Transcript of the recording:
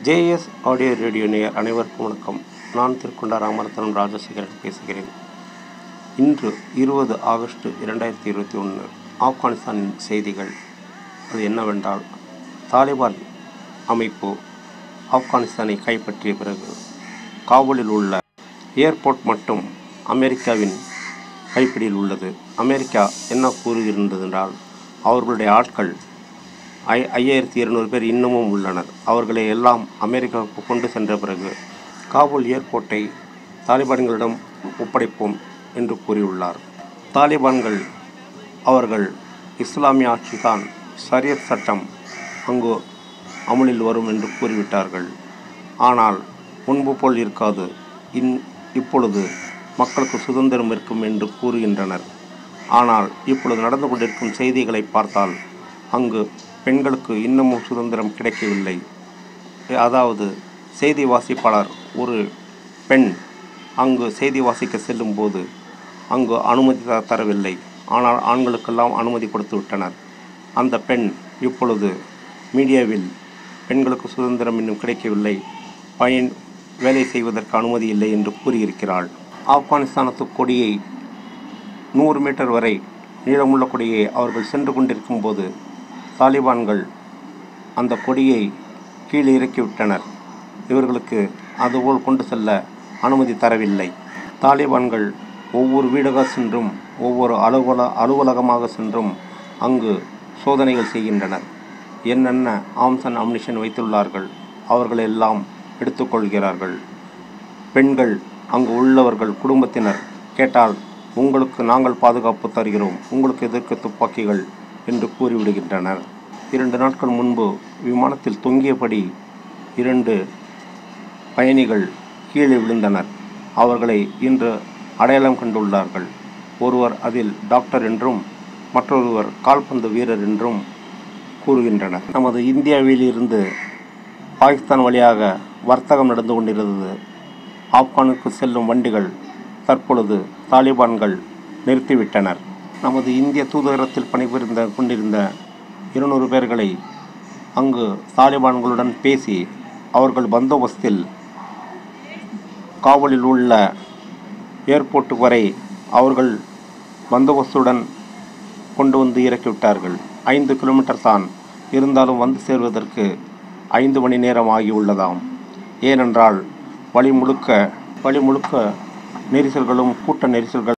JS audio radio நேயர் அனைவருக்கும் வணக்கம். நான் திருக்கொண்ட ராமரத்னம் ராஜசேகரன் பேசுகிறேன். இன்று 20 ஆகஸ்ட் 2021 ஆப்கானிஸ்தானின் செய்திகள். அது என்னவென்றால், தாலிபான் அமைப்பு ஆப்கானிஸ்தானை கைப்பற்றிய பிறகு காபூலில் உள்ள ஏர்போர்ட் மட்டும் அமெரிக்காவின் கைப்பிடியில் உள்ளது. அமெரிக்கா என்ன கூறுகின்றதென்றால், அவர்களுடைய ஆட்கள் 5200 பேர் இன்னமும் உள்ளனர். அவர்களை எல்லாம் அமெரிக்காவுக்கு கொண்டு சென்ற பிறகு காபூல் ஏர்போர்ட்டை தாலிபான்களிடம் ஒப்படைப்போம் என்று கூறியுள்ளார். தாலிபான்கள் அவர்கள் இஸ்லாமிய ஆட்சிதான், ஷரியத் சட்டம் அங்கு அமுலில் வரும் என்று கூறிவிட்டார்கள். ஆனால் முன்பு போல் இருக்காது, இப்பொழுது மக்களுக்கு சுதந்திரம் இருக்கும் என்று கூறுகின்றனர். ஆனால் இப்பொழுது நடந்து கொண்டிருக்கும் செய்திகளை பார்த்தால் அங்கு பெண்களுக்கு இன்னமும் சுதந்திரம் கிடைக்கவில்லை. அதாவது செய்தி வாசிப்பாளர் ஒரு பெண் அங்கு செய்தி வாசிக்க செல்லும்போது அங்கு அனுமதி தரவில்லை. ஆனால் ஆண்களுக்கெல்லாம் அனுமதி கொடுத்து விட்டனர். அந்த பெண் இப்பொழுது மீடியாவில் பெண்களுக்கு சுதந்திரம் இன்னும் கிடைக்கவில்லை, வேலை செய்வதற்கு அனுமதி இல்லை என்று கூறியிருக்கிறாள். ஆப்கானிஸ்தானத்து கொடியை 100 மீட்டர் வரை நீளமுள்ள கொடியை அவர்கள் சென்று கொண்டிருக்கும் போது தாலிபான்கள் அந்த கொடியை கீழே இறக்கிவிட்டனர். இவர்களுக்கு அதுபோல் கொண்டு செல்ல அனுமதி தரவில்லை. தாலிபான்கள் ஒவ்வொரு வீடாக சென்றும் ஒவ்வொரு அலுவலகமாக சென்றும் அங்கு சோதனைகள் செய்கின்றனர். என்னென்ன ஆர்ம்ஸ் அண்ட் அம்னிஷன் வைத்துள்ளார்கள் அவர்கள் எல்லாம் எடுத்துக்கொள்கிறார்கள். பெண்கள் அங்கு உள்ளவர்கள் குடும்பத்தினர் கேட்டால், உங்களுக்கு நாங்கள் பாதுகாப்பு தருகிறோம், உங்களுக்கு எதற்கு துப்பாக்கிகள் என்று கூறிவிடுகின்றனர். 2 நாட்கள் முன்பு விமானத்தில் தொங்கியபடி 2 பயணிகள் கீழே விழுந்தனர். அவர்களை இன்று அடையாளம் கண்டுள்ளார்கள். ஒருவர் அதில் டாக்டர் என்றும் மற்றொருவர் கால்பந்து வீரர் என்றும் கூறுகின்றனர். நமது இந்தியாவில் இருந்து பாகிஸ்தான் வழியாக வர்த்தகம் நடந்து கொண்டிருந்தது. ஆப்கானுக்கு செல்லும் வண்டிகள் தற்பொழுது தாலிபான்கள் நிறுத்திவிட்டனர். நமது இந்திய தூதரகத்தில் பணிபுரிந்து கொண்டிருந்த 200 பேர்களை அங்கு தாலிபான்களுடன் பேசி அவர்கள் பந்தோபஸ்தில் காபூலில் உள்ள ஏர்போர்ட்டு வரை அவர்கள் பந்தோபஸ்துடன் கொண்டு வந்து இறக்கிவிட்டார்கள். 5 கிலோமீட்டர் தான், இருந்தாலும் வந்து சேர்வதற்கு 5 மணி நேரம் ஆகியுள்ளதாம். ஏனென்றால் வழி முழுக்க நெரிசல்களும் கூட்ட நெரிசல்கள்